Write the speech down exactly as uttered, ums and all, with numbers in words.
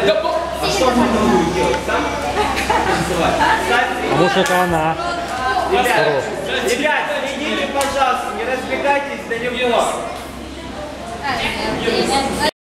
А что он будет делать? Сам? А может это она? Ребят, ребят, следите, пожалуйста, не разбегайтесь далеко.